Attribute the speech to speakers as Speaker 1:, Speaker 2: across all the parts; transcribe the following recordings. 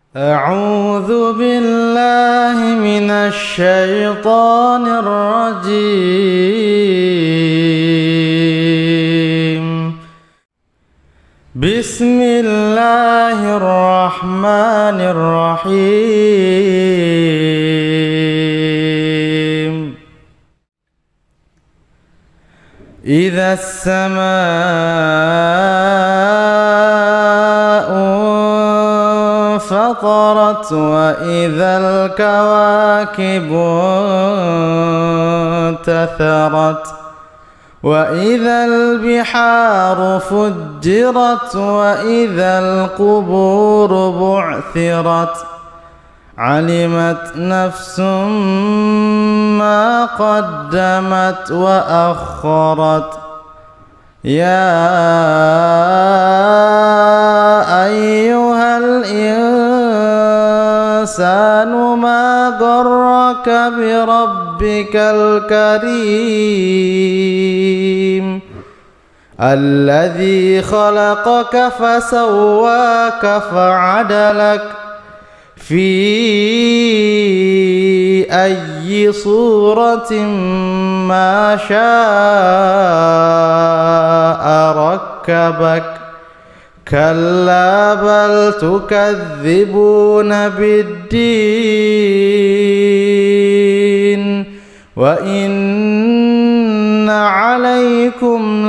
Speaker 1: أعوذ بالله من الشيطان الرجيم. بسم الله الرحمن الرحيم. إذا السماء انفطرت وإذا الكواكب انتثرت وإذا البحار فجرت وإذا القبور بعثرت علمت نفس ما قدمت وأخرت. يا أيها الإنسان ما غرك بربك الكريم الذي خلقك فسواك فعدلك في أي صورة ما شاء ركبك. كلا بل تكذبون بالدين وإن عليكم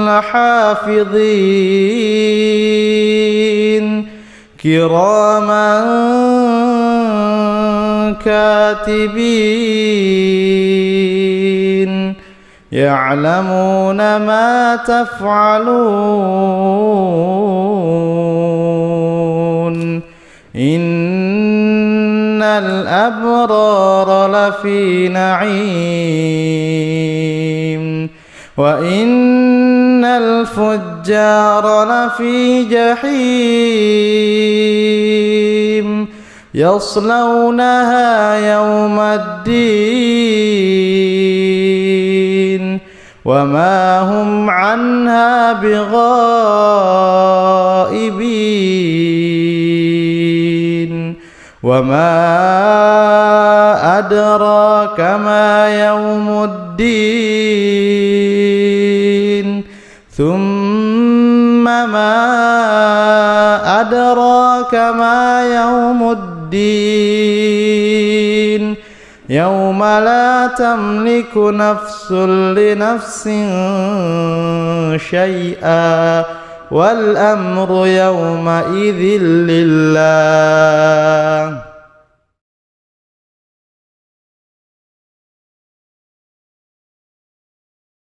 Speaker 1: لحافظين كراما كاتبين يعلمون ما تفعلون. إن الأبرار لفي نعيم وإن الفجار لفي جحيم يصلونها يوم الدين وما هم عنها بغائبين. وما أدراك ما يوم الدين ثم ما أدراك ما يوم الدين يوم لا تملك نفس لنفس شيئا والأمر يومئذ لله.